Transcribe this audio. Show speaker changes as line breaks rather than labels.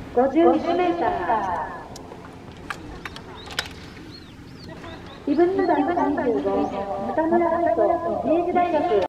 51メーター。自分の段25、中村愛斗、明治大学。